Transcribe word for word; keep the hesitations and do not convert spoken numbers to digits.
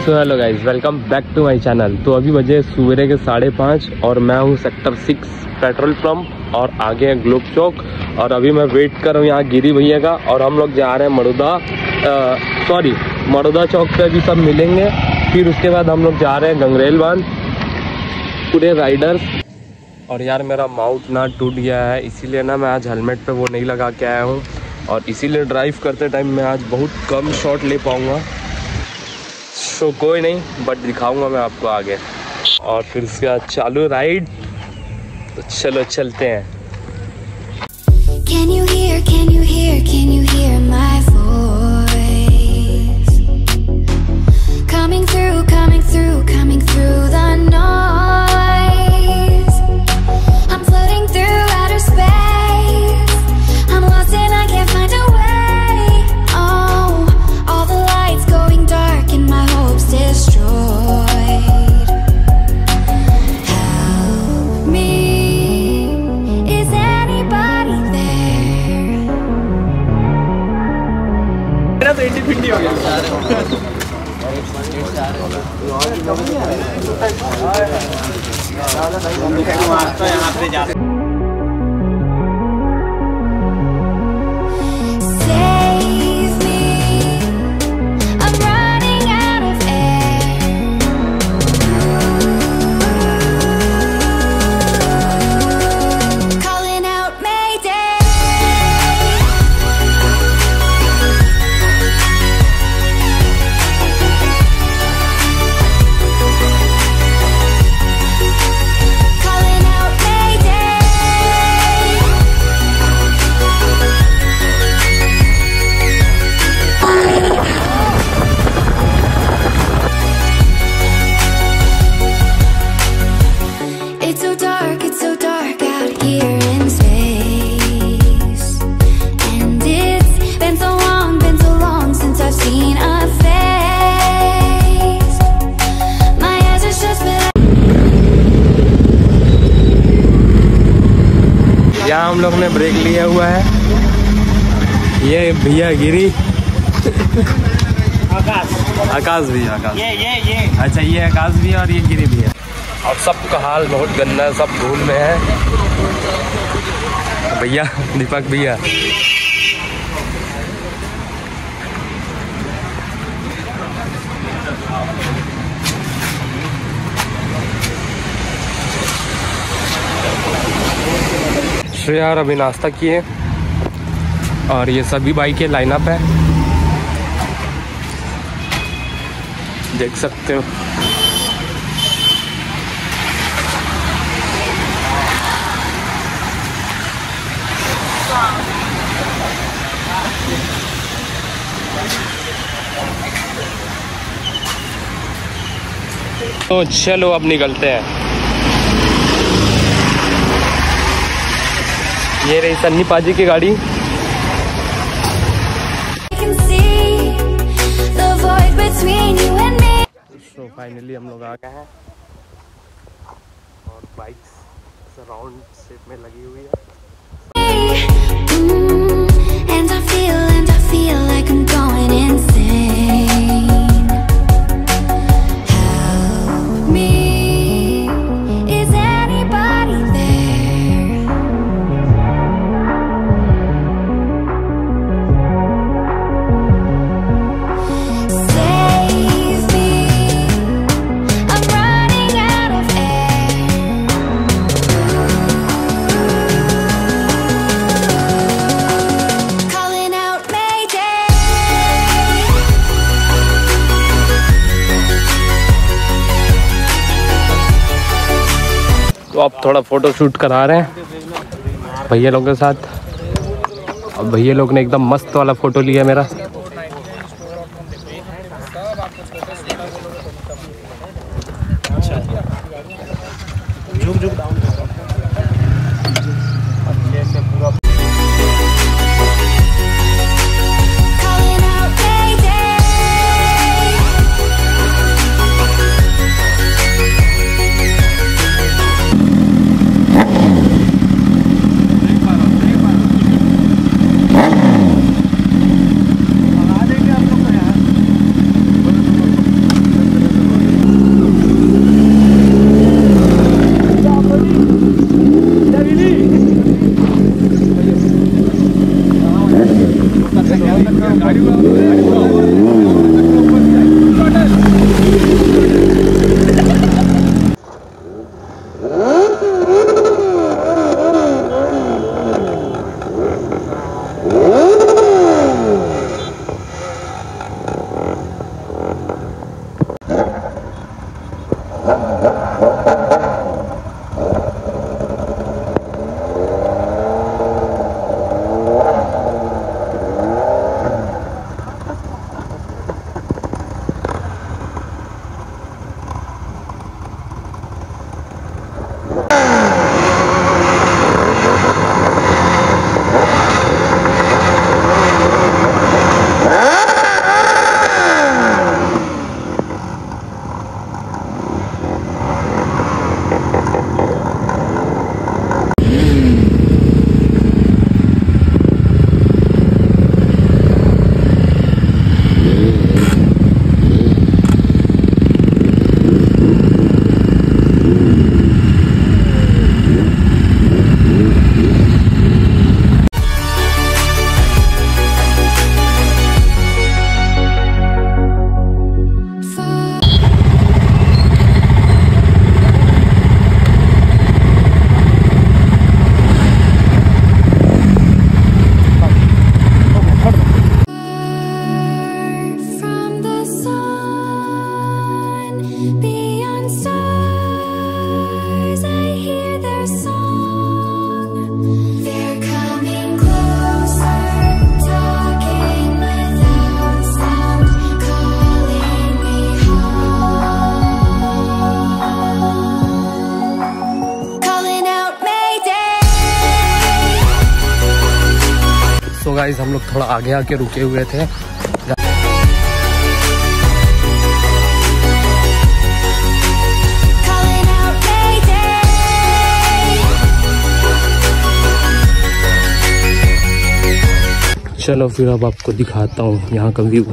So hello guys, welcome back to my channel. तो अभी बजे सुबह के साढ़े पाँच और मैं हूँ सेक्टर सिक्स पेट्रोल पंप और आगे है ग्लोब चौक। और अभी मैं वेट कर रहा हूँ यहाँ गिरी भैया का। और हम लोग जा रहे हैं मड़ौदा, सॉरी मड़ौदा चौक पे अभी सब मिलेंगे। फिर उसके बाद हम लोग जा रहे हैं गंगरेल बांध, पूरे राइडर्स। और यार मेरा माउथ ना टूट गया है, इसीलिए ना मैं आज हेलमेट पे वो नहीं लगा के आया हूँ। और इसीलिए ड्राइव करते टाइम मैं आज बहुत कम शॉट ले पाऊँगा। सो कोई नहीं, बट दिखाऊंगा मैं आपको आगे। और फिर उसके बाद चालू राइड। तो चलो चलते हैं। Can you hear, can you hear, can you hear my voice? Coming through, coming through, coming through the noise. I'm floating through outer space. I'm lost and I can't find a way. Oh, all the lights going dark and my hopes destroyed. Help me. Is anybody there? मेरा तो इंडी फिंडी हो गया। Save me. I'm running out of air. Calling out Mayday. Calling out Mayday. It's so dark, it's so dark out here in space. And it's been so long, been so long since I've seen a face. My eyes are shut but यहाँ हम लोग ने break लिया हुआ है। ये भैया गिरी आकाश आकाश भी आकाश ये ये ये अच्छा, ये आकाश भी है और ये गिरी भी है। और सबका हाल बहुत गंदा है, सब धूल में है। भैया दीपक भैया तो यार अभी नाश्ता किए और ये सभी बाइकें लाइनअप है, देख सकते हो। तो चलो अब निकलते हैं। ये रही सन्नी पाजी की गाड़ी। I can see the void between you and me. तो फाइनली हम लोग आ गए हैं और बाइक्स राउंड शेप में लगी हुई है। Mm, and I feel, and I feel like I'm going insane. Help me. Is anybody there? Save me. I'm running out of air. Calling out Mayday. तो अब थोड़ा फोटो शूट करा रहे हैं भैया लोग के साथ। और भैया लोग ने एकदम मस्त वाला फोटो लिया मेरा। Calling out Mayday. तो गाइस हम लोग थोड़ा आगे आके रुके हुए थे। चलो फिर अब आपको दिखाता हूँ यहाँ का व्यू।